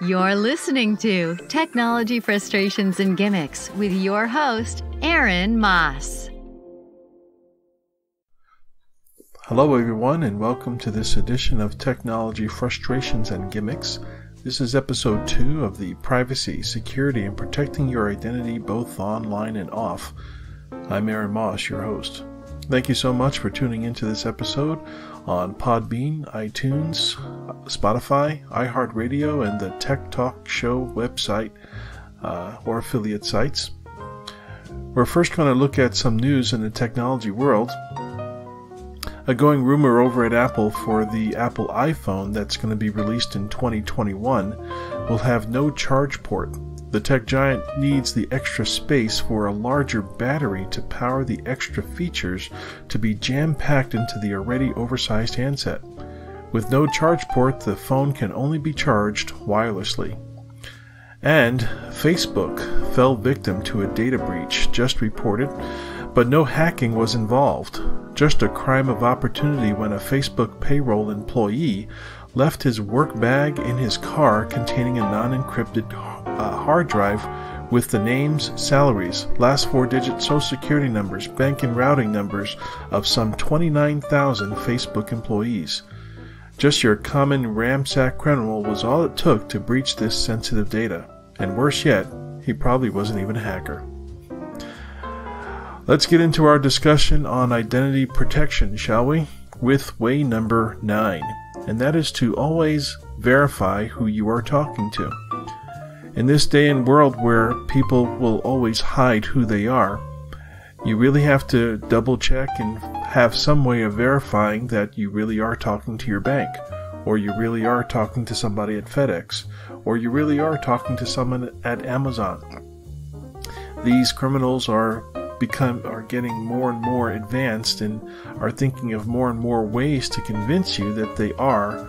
You're listening to Technology Frustrations and Gimmicks with your host, Aaron Moss. Hello everyone, and welcome to this edition of Technology Frustrations and Gimmicks. This is episode 2 of the Privacy, Security, and Protecting Your Identity both online and off. I'm Aaron Moss, your host. Thank you so much for tuning into this episode on Podbean, iTunes, Spotify, iHeartRadio, and the Tech Talk Show website or affiliate sites. We're first going to look at some news in the technology world. A going rumor over at Apple for the Apple iPhone that's going to be released in 2021 will have no charge port. The tech giant needs the extra space for a larger battery to power the extra features to be jam-packed into the already oversized handset. With no charge port, the phone can only be charged wirelessly. And Facebook fell victim to a data breach, just reported, but no hacking was involved. Just a crime of opportunity when a Facebook payroll employee left his work bag in his car containing a non-encrypted hard drive with the names, salaries, last 4-digit social security numbers, bank and routing numbers of some 29,000 Facebook employees. Just your common ramsack criminal was all it took to breach this sensitive data. And worse yet, he probably wasn't even a hacker. Let's get into our discussion on identity protection, shall we? With way number 9. And that is to always verify who you are talking to. In this day and world where people will always hide who they are, you really have to double check and have some way of verifying that you really are talking to your bank, or you really are talking to somebody at FedEx, or you really are talking to someone at Amazon. These criminals are getting more and more advanced and are thinking of more and more ways to convince you that they are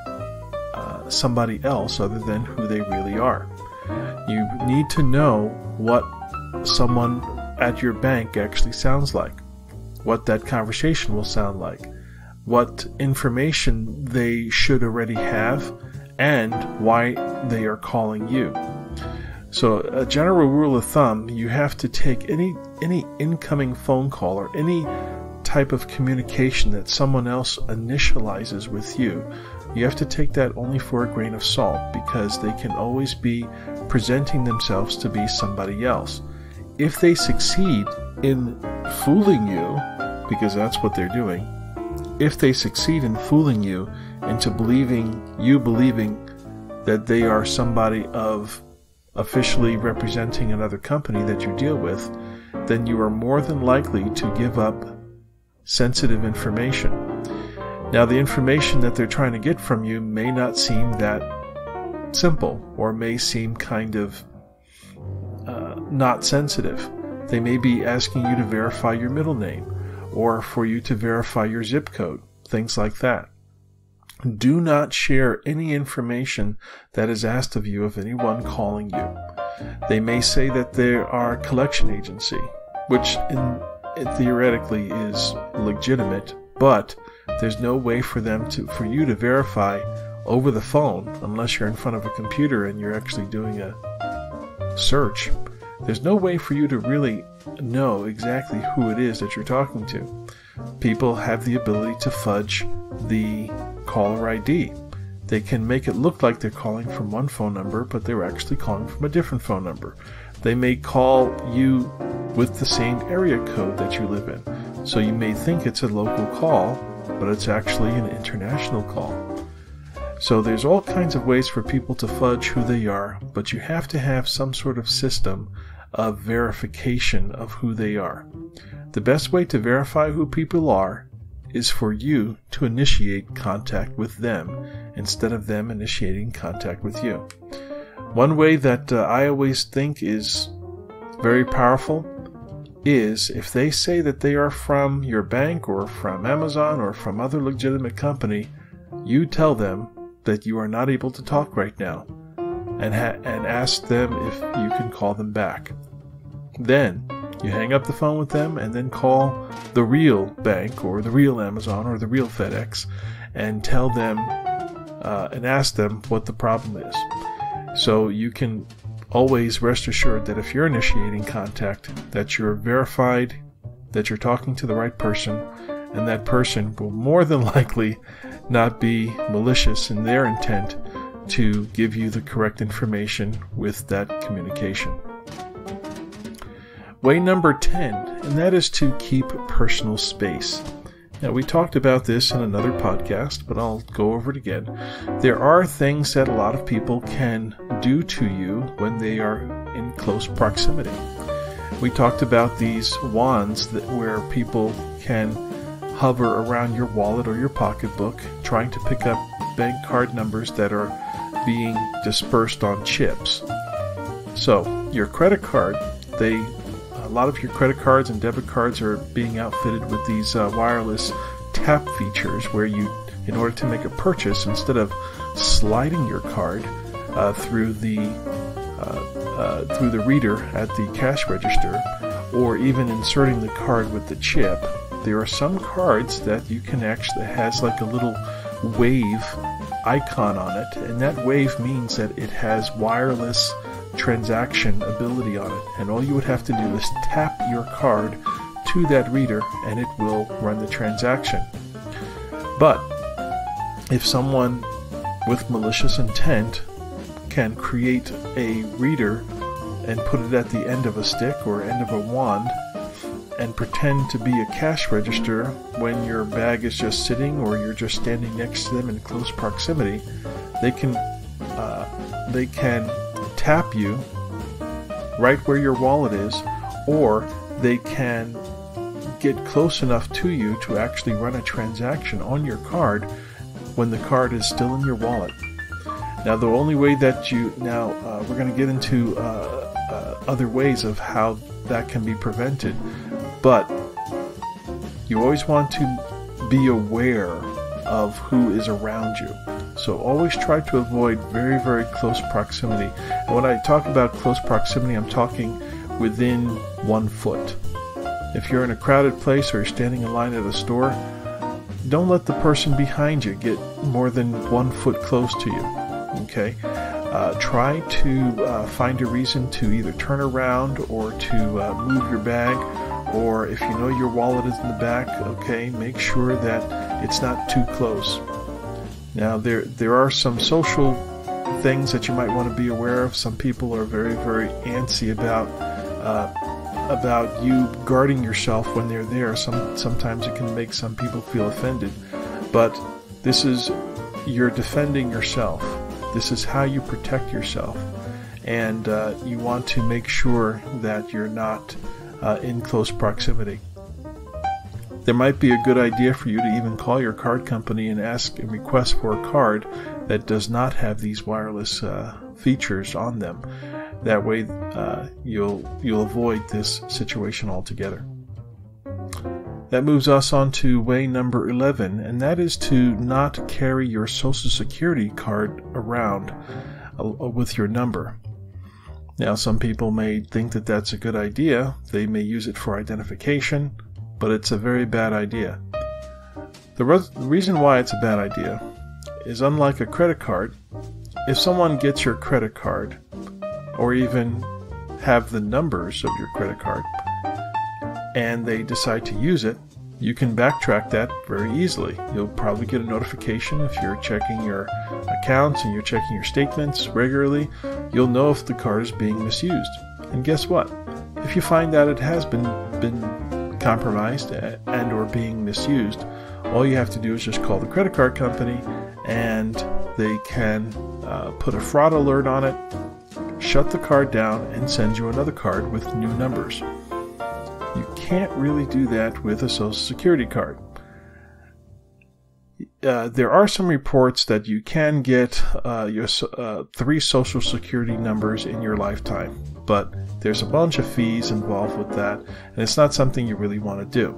somebody else other than who they really are. You need to know what someone at your bank actually sounds like, what that conversation will sound like, what information they should already have, and why they are calling you. So a general rule of thumb, you have to take any incoming phone call or any type of communication that someone else initializes with you, you have to take that only for a grain of salt, because they can always be presenting themselves to be somebody else. If they succeed in fooling you, because that's what they're doing, if they succeed in fooling you into believing that they are somebody of officially representing another company that you deal with, then you are more than likely to give up sensitive information. Now, the information that they're trying to get from you may not seem that simple, or may seem kind of not sensitive. They may be asking you to verify your middle name, or for you to verify your zip code, things like that. Do not share any information that is asked of you of anyone calling you. They may say that they are a collection agency, which theoretically is legitimate, but there's no way for you to verify over the phone unless you're in front of a computer and you're actually doing a search. There's no way for you to really know exactly who it is that you're talking to. People have the ability to fudge the caller ID. They can make it look like they're calling from one phone number, but they're actually calling from a different phone number. They may call you with the same area code that you live in. So you may think it's a local call, but it's actually an international call. So there's all kinds of ways for people to fudge who they are, but you have to have some sort of system of verification of who they are. The best way to verify who people are is for you to initiate contact with them instead of them initiating contact with you. One way that I always think is very powerful is if they say that they are from your bank or from Amazon or from other legitimate company, you tell them that you are not able to talk right now and ask them if you can call them back. Then you hang up the phone with them and then call the real bank or the real Amazon or the real FedEx and tell them and ask them what the problem is. So you can always rest assured that if you're initiating contact, that you're verified, that you're talking to the right person, and that person will more than likely not be malicious in their intent to give you the correct information with that communication. Way number 10, and that is to keep personal space. Now, we talked about this in another podcast, but I'll go over it again. There are things that a lot of people can do to you when they are in close proximity. We talked about these wands where people can hover around your wallet or your pocketbook, trying to pick up bank card numbers that are being dispersed on chips. So, your credit card, a lot of your credit cards and debit cards are being outfitted with these wireless tap features where you, in order to make a purchase, instead of sliding your card through the reader at the cash register, or even inserting the card with the chip, there are some cards that you can actually, has like a little wave icon on it, and that wave means that it has wireless transaction ability on it, and all you would have to do is tap your card to that reader and it will run the transaction. But if someone with malicious intent can create a reader and put it at the end of a stick or end of a wand and pretend to be a cash register when your bag is just sitting or you're just standing next to them in close proximity, they can tap you right where your wallet is, or they can get close enough to you to actually run a transaction on your card when the card is still in your wallet. Now, the only way that we're going to get into other ways of how that can be prevented, but you always want to be aware of who is around you. So always try to avoid very, very close proximity. And when I talk about close proximity, I'm talking within 1 foot. If you're in a crowded place or you're standing in line at a store, don't let the person behind you get more than 1 foot close to you. Okay? Try to find a reason to either turn around or to move your bag, or if you know your wallet is in the back, okay, make sure that it's not too close. Now, there are some social things that you might want to be aware of. Some people are very, very antsy about you guarding yourself when they're there. Sometimes it can make some people feel offended. But you're defending yourself. This is how you protect yourself. And you want to make sure that you're not in close proximity. There might be a good idea for you to even call your card company and ask and request for a card that does not have these wireless features on them. That way you'll avoid this situation altogether. That moves us on to way number 11, and that is to not carry your Social Security card around with your number. Now, some people may think that that's a good idea. They may use it for identification, but it's a very bad idea. The reason why it's a bad idea is, unlike a credit card, if someone gets your credit card or even have the numbers of your credit card and they decide to use it, you can backtrack that very easily. You'll probably get a notification if you're checking your accounts and you're checking your statements regularly. You'll know if the card is being misused. And guess what? If you find that it has been compromised and or being misused, all you have to do is just call the credit card company and they can put a fraud alert on it, shut the card down, and send you another card with new numbers. You can't really do that with a Social Security card. There are some reports that you can get your 3 Social Security numbers in your lifetime, but there's a bunch of fees involved with that, and it's not something you really want to do.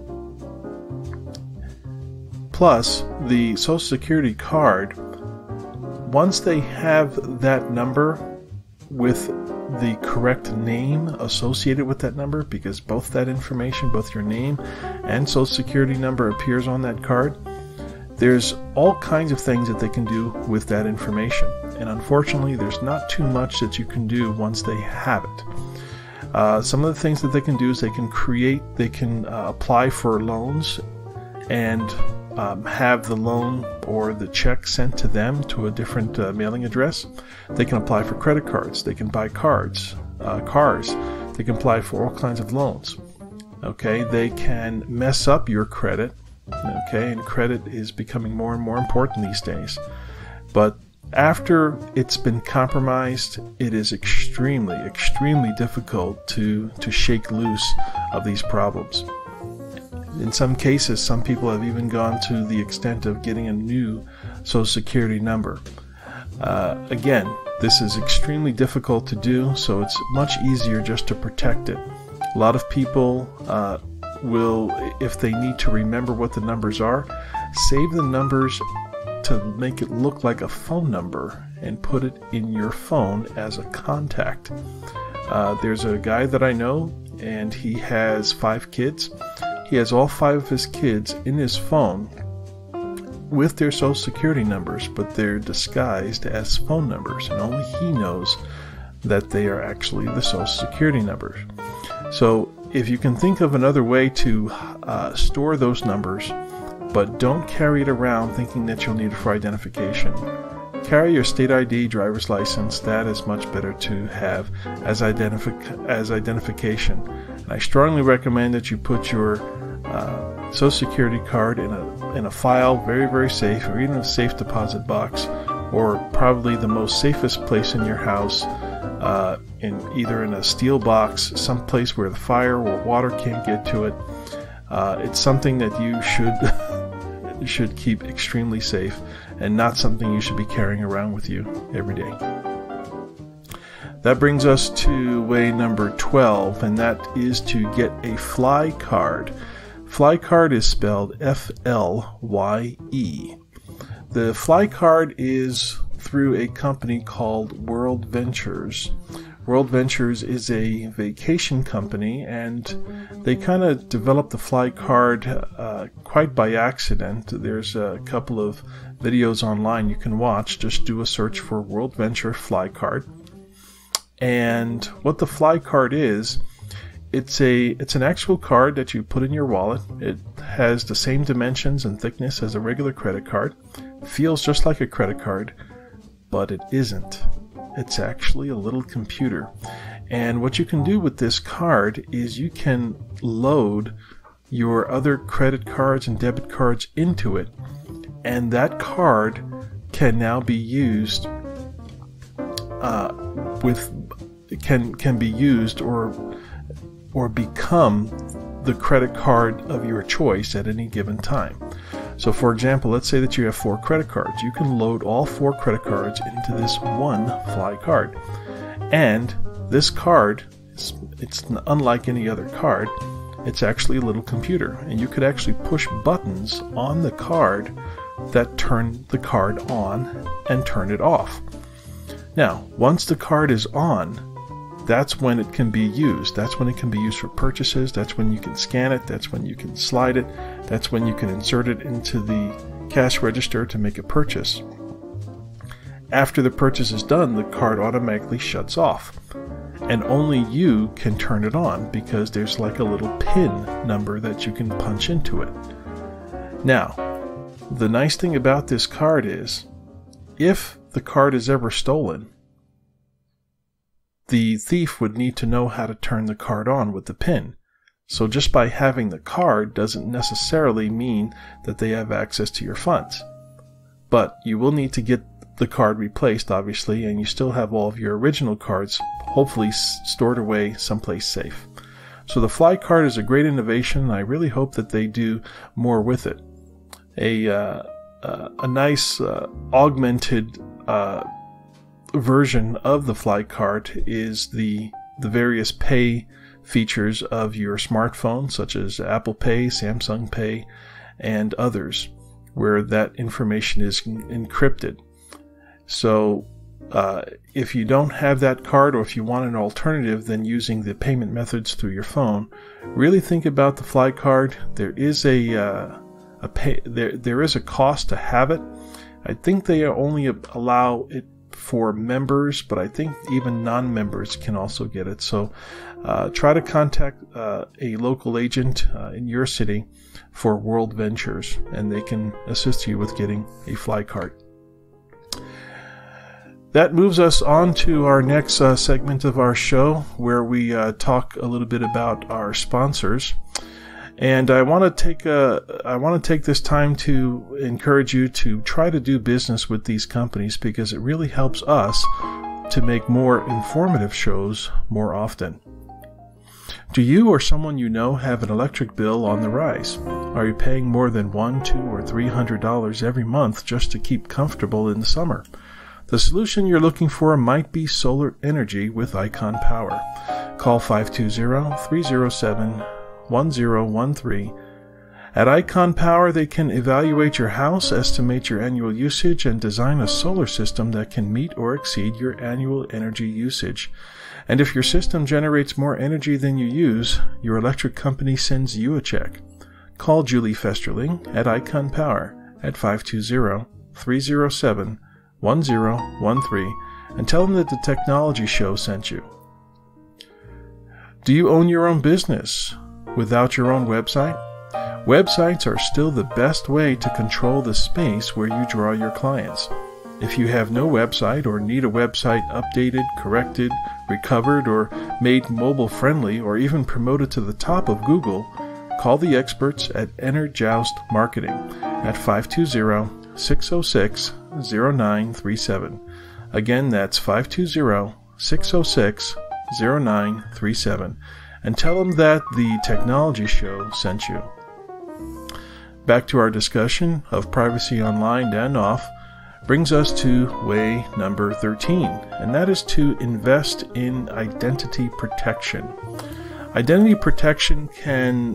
Plus, the Social Security card, once they have that number with the correct name associated with that number, because both that information, both your name and Social Security number, appears on that card, There's all kinds of things that they can do with that information, and unfortunately there's not too much that you can do once they have it. Some of the things that they can do is they can apply for loans and have the loan or the check sent to them to a different mailing address. They can apply for credit cards. They can buy cars. They can apply for all kinds of loans. Okay, they can mess up your credit. Okay, and credit is becoming more and more important these days. But after it's been compromised, it is extremely, extremely difficult to shake loose of these problems. In some cases, some people have even gone to the extent of getting a new Social Security number. Again, this is extremely difficult to do, so it's much easier just to protect it. A lot of people will, if they need to remember what the numbers are, save the numbers to make it look like a phone number and put it in your phone as a contact. There's a guy that I know, and he has 5 kids. He has all 5 of his kids in his phone with their Social Security numbers, but they're disguised as phone numbers, and only he knows that they are actually the Social Security numbers. So if you can think of another way to store those numbers, but don't carry it around thinking that you'll need it for identification. Carry your state ID, driver's license. That is much better to have as identification. And I strongly recommend that you put your Social Security card in a file, very, very safe, or even a safe deposit box, or probably the most safest place in your house, either in a steel box, someplace where the fire or water can't get to it. It's something that you should keep extremely safe, and not something you should be carrying around with you every day. That brings us to way number 12, and that is to get a Fly card. Fly card is spelled F-L-Y-E. The Fly card is through a company called World Ventures. World Ventures is a vacation company, and they kind of developed the Fly card quite by accident. There's a couple of videos online you can watch. Just do a search for World Venture Fly card. And what the Fly card is, it's an actual card that you put in your wallet. It has the same dimensions and thickness as a regular credit card. Feels just like a credit card, but it isn't. It's actually a little computer. And what you can do with this card is you can load your other credit cards and debit cards into it, and that card can now be used can be used or become the credit card of your choice at any given time. So for example, let's say that you have 4 credit cards. You can load all 4 credit cards into this one Fly card. And this card, it's unlike any other card. It's actually a little computer. And you could actually push buttons on the card that turn the card on and turn it off. Now, once the card is on, that's when it can be used. That's when it can be used for purchases. That's when you can scan it. That's when you can slide it. That's when you can insert it into the cash register to make a purchase. After the purchase is done, the card automatically shuts off. And only you can turn it on because there's like a little PIN number that you can punch into it. Now, the nice thing about this card is, if the card is ever stolen, the thief would need to know how to turn the card on with the PIN. So just by having the card doesn't necessarily mean that they have access to your funds. But you will need to get the card replaced, obviously, and you still have all of your original cards hopefully stored away someplace safe. So the Fly card is a great innovation, and I really hope that they do more with it. A nice augmented version of the Fly card is the various pay features of your smartphone, such as Apple Pay, Samsung Pay, and others, where that information is encrypted. So if you don't have that card, or if you want an alternative than using the payment methods through your phone, really think about the Fly card. There is a there is a cost to have it. I think they only allow it for members, but I think even non-members can also get it. So try to contact a local agent in your city for World Ventures, and they can assist you with getting a fly cart. That moves us on to our next segment of our show, where we talk a little bit about our sponsors. And I want to take this time to encourage you to try to do business with these companies, because it really helps us to make more informative shows more often. Do you or someone you know have an electric bill on the rise? Are you paying more than $100, $200, or $300 every month just to keep comfortable in the summer? The solution you're looking for might be solar energy with Icon Power. Call 520-307-1013. At Icon Power, they can evaluate your house, estimate your annual usage, and design a solar system that can meet or exceed your annual energy usage. And if your system generates more energy than you use, your electric company sends you a check. Call Julie Festerling at Icon Power at 520-307-1013 and tell them that the Technology Show sent you. Do you own your own business without your own website? Websites are still the best way to control the space where you draw your clients. If you have no website or need a website updated, corrected, recovered, or made mobile friendly, or even promoted to the top of Google, call the experts at Enerjoust Marketing at 520-606-0937. Again, that's 520-606-0937. And tell them that the Technology Show sent you. Back to our discussion of privacy online and off brings us to way number 13, and that is to invest in identity protection. Identity protection can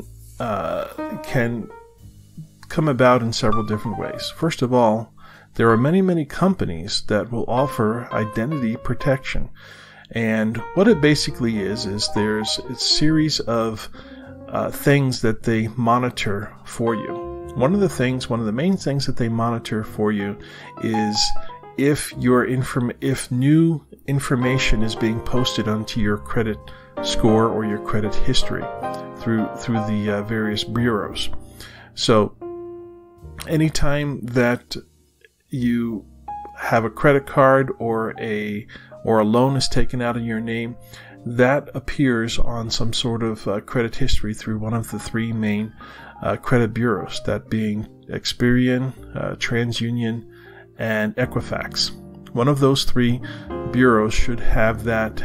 come about in several different ways. First of all, there are many companies that will offer identity protection. And what it basically is there's a series of things that they monitor for you. One of the main things that they monitor for you is if new information is being posted onto your credit score or your credit history through the various bureaus. So anytime that you have a credit card or a loan is taken out in your name, that appears on some sort of credit history through one of the three main credit bureaus, that being Experian, TransUnion, and Equifax. One of those three bureaus should have that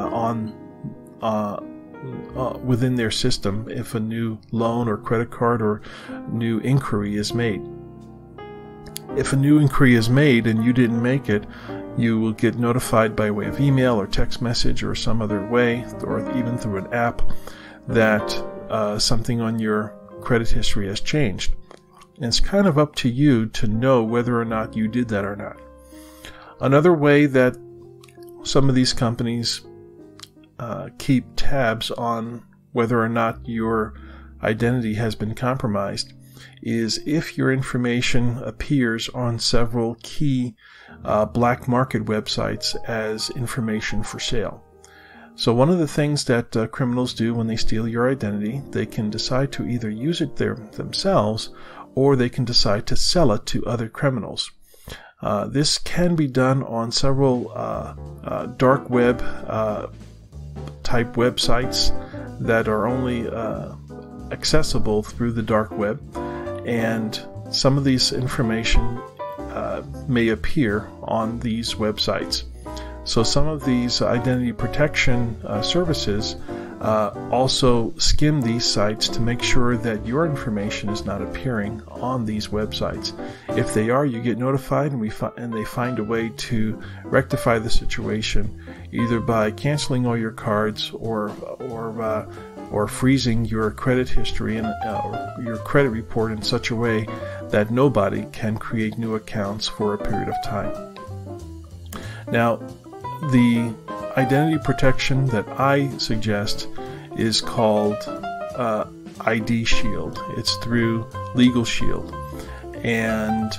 within their system if a new loan or credit card or new inquiry is made. If a new inquiry is made and you didn't make it, you will get notified by way of email or text message or some other way, or even through an app, that something on your credit history has changed. And it's kind of up to you to know whether or not you did that or not. Another way that some of these companies keep tabs on whether or not your identity has been compromised is if your information appears on several key black market websites as information for sale. So one of the things that criminals do when they steal your identity, they can decide to either use it themselves, or they can decide to sell it to other criminals. This can be done on several dark web type websites that are only accessible through the dark web, and some of these information may appear on these websites. So some of these identity protection services also skim these sites to make sure that your information is not appearing on these websites. If they are, you get notified, and they find a way to rectify the situation, either by canceling all your cards or freezing your credit history and your credit report in such a way that nobody can create new accounts for a period of time. Now, the identity protection that I suggest is called ID Shield. It's through Legal Shield. And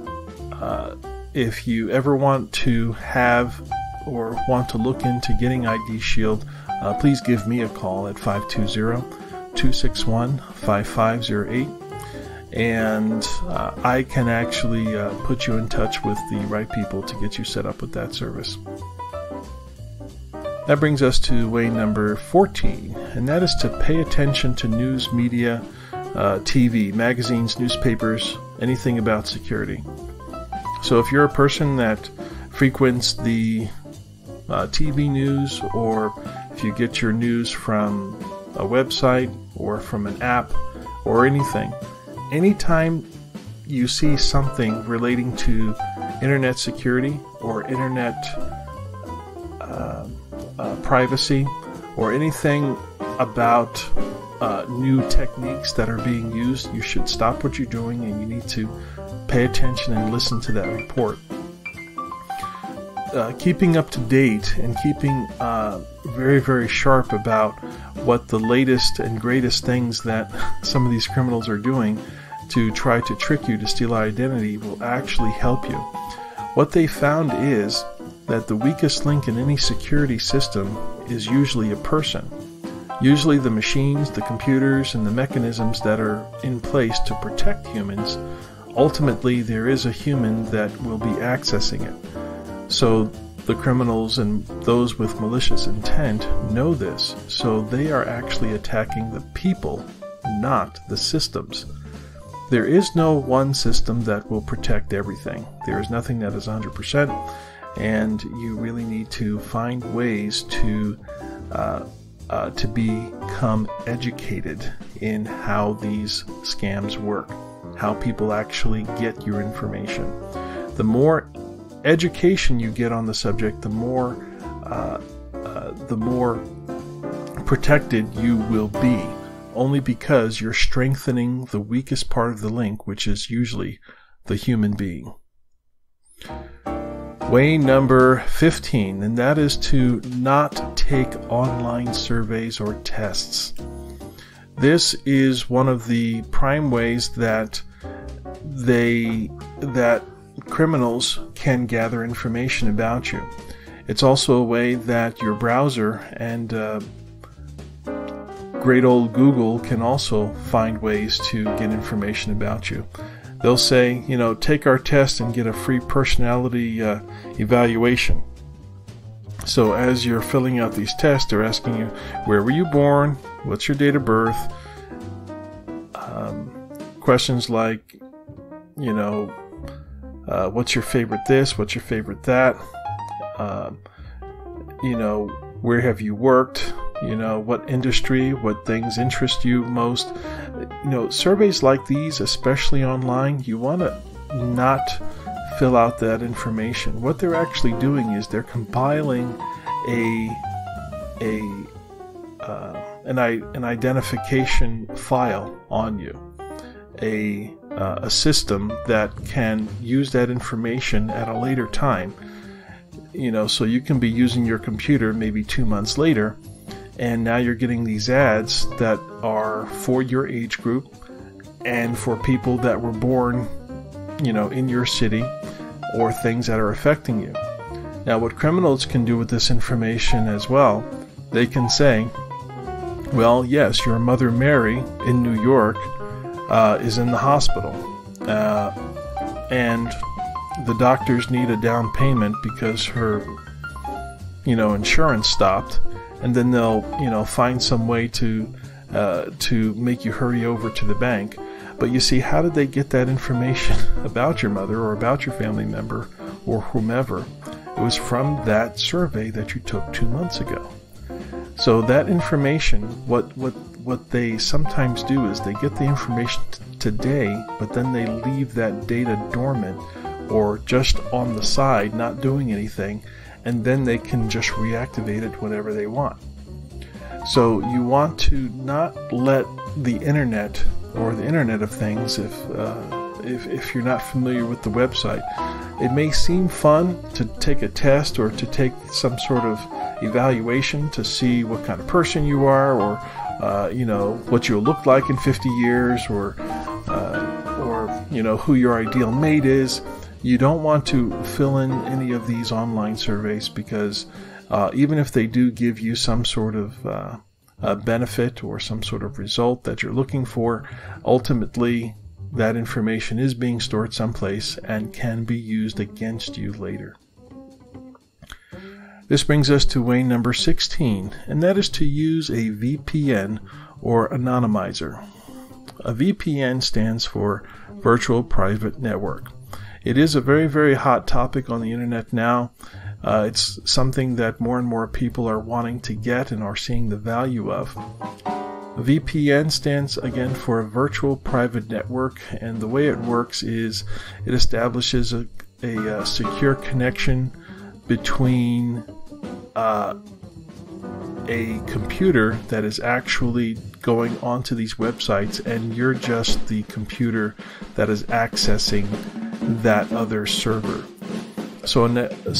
if you ever want to have or want to look into getting ID Shield, please give me a call at 520-261-5508. And I can actually put you in touch with the right people to get you set up with that service. That brings us to way number 14, and that is to pay attention to news media, TV, magazines, newspapers, anything about security. So if you're a person that frequents the TV news, or if you get your news from a website or from an app or anything, anytime you see something relating to internet security or internet privacy or anything about new techniques that are being used, you should stop what you're doing and you need to pay attention and listen to that report. Keeping up to date and keeping very, very sharp about what the latest and greatest things that some of these criminals are doing to try to trick you to steal identity will actually help you. What they found is that the weakest link in any security system is usually a person. Usually the machines, the computers, and the mechanisms that are in place to protect humans, ultimately there is a human that will be accessing it. So the criminals and those with malicious intent know this, so they are actually attacking the people, not the systems. There is no one system that will protect everything. There is nothing that is 100%, and you really need to find ways to become educated in how these scams work, how people actually get your information. The more education you get on the subject, the more protected you will be, only because you're strengthening the weakest part of the link, which is usually the human being. Way number 15, and that is to not take online surveys or tests. This is one of the prime ways that criminals can gather information about you. It's also a way that your browser and great old Google can also find ways to get information about you. They'll say, take our test and get a free personality evaluation. So as you're filling out these tests, they're asking you, where were you born? What's your date of birth? Questions like, what's your favorite this? What's your favorite that? Where have you worked? What industry, what things interest you most? Surveys like these, especially online, you want to not fill out that information. What they're actually doing is they're compiling an identification file on you, a system that can use that information at a later time. So you can be using your computer maybe 2 months later, and now you're getting these ads that are for your age group and for people that were born, in your city, or things that are affecting you. Now, what criminals can do with this information as well, they can say, well, yes, your mother Mary in New York is in the hospital, and the doctors need a down payment because her, insurance stopped. And then they'll, find some way to make you hurry over to the bank. But you see, how did they get that information about your mother or about your family member or whomever? It was from that survey that you took 2 months ago. So that information, what they sometimes do is they get the information today, but then they leave that data dormant or just on the side, not doing anything, and then they can just reactivate it whenever they want. So you want to not let the internet or the Internet of Things, if you're not familiar with the website, it may seem fun to take a test or to take some sort of evaluation to see what kind of person you are, what you'll look like in 50 years, or who your ideal mate is. You don't want to fill in any of these online surveys, because even if they do give you some sort of benefit or some sort of result that you're looking for, ultimately that information is being stored someplace and can be used against you later. This brings us to way number 16, and that is to use a VPN or anonymizer. A VPN stands for Virtual Private Network. It is a very, very hot topic on the internet now. It's something that more and more people are wanting to get and are seeing the value of. VPN stands again for a Virtual Private Network, and the way it works is it establishes a secure connection between a computer that is actually going onto these websites, and you're just the computer that is accessing that other server. So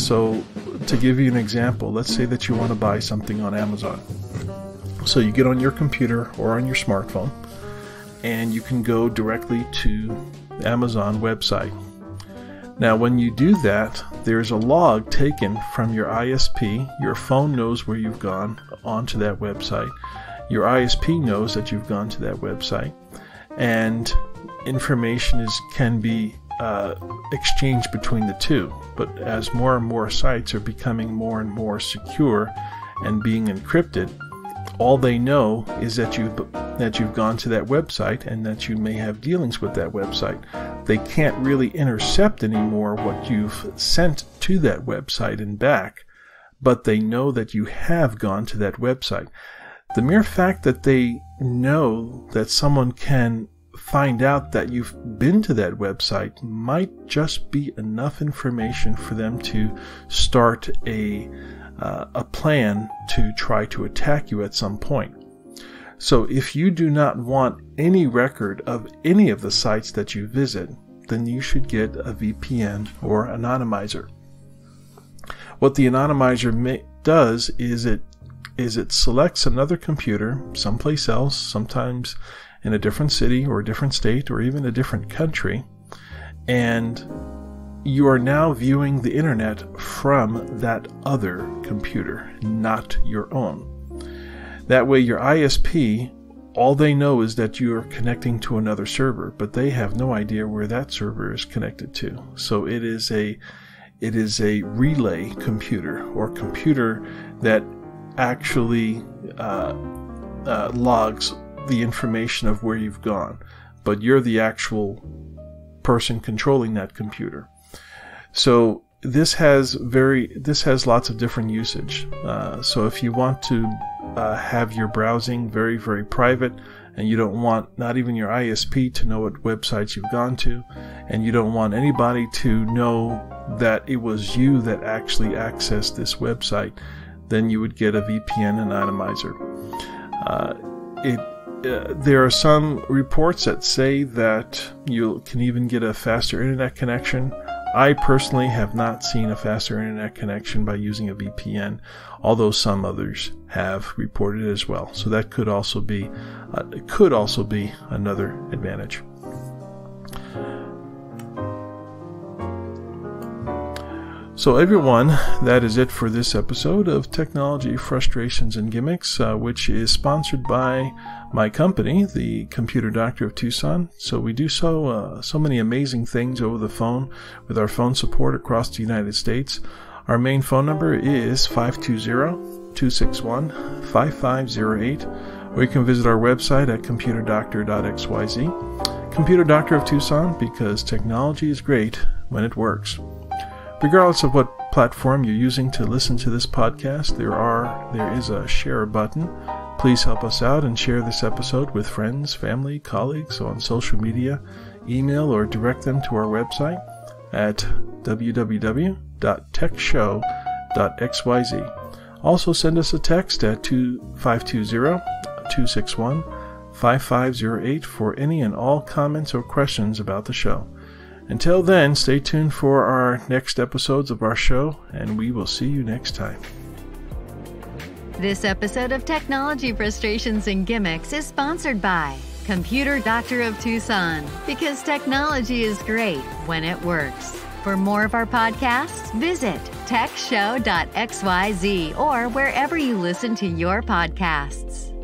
to give you an example, let's say that you want to buy something on Amazon. So you get on your computer or on your smartphone, and you can go directly to the Amazon website. Now, when you do that, there's a log taken from your ISP. Your phone knows where you've gone onto that website. Your ISP knows that you've gone to that website, and information can be exchanged between the two. But as more and more sites are becoming more and more secure and being encrypted, all they know is that you've gone to that website and that you may have dealings with that website. They can't really intercept anymore what you've sent to that website and back, but they know that you have gone to that website. The mere fact that they know that someone can find out that you've been to that website might just be enough information for them to start a plan to try to attack you at some point. So if you do not want any record of any of the sites that you visit, then you should get a VPN or anonymizer. What the anonymizer does is it selects another computer someplace else, sometimes in a different city or a different state or even a different country, and you are now viewing the internet from that other computer, not your own. That way your ISP, all they know is that you are connecting to another server, but they have no idea where that server is connected to. So it is a relay computer, or computer that actually logs the information of where you've gone, but you're the actual person controlling that computer. So this has lots of different usage. So if you want to have your browsing very, very private, and you don't want not even your ISP to know what websites you've gone to, and you don't want anybody to know that it was you that actually accessed this website, then you would get a VPN anonymizer. There are some reports that say that you can even get a faster internet connection. I personally have not seen a faster internet connection by using a VPN, although some others have reported as well. So that could also be another advantage. So everyone, that is it for this episode of Technology, Frustrations, and Gimmicks, which is sponsored by my company, the Computer Doctor of Tucson. So we do so many amazing things over the phone with our phone support across the United States. Our main phone number is 520-261-5508, or you can visit our website at computerdoctor.xyz. Computer Doctor of Tucson, because technology is great when it works. Regardless of what platform you're using to listen to this podcast, there is a share button. Please help us out and share this episode with friends, family, colleagues on social media. Email or direct them to our website at www.techshow.xyz. Also send us a text at 520-261-5508 for any and all comments or questions about the show. Until then, stay tuned for our next episodes of our show, and we will see you next time. This episode of Technology Frustrations and Gimmicks is sponsored by Computer Doctor of Tucson, because technology is great when it works. For more of our podcasts, visit techshow.xyz or wherever you listen to your podcasts.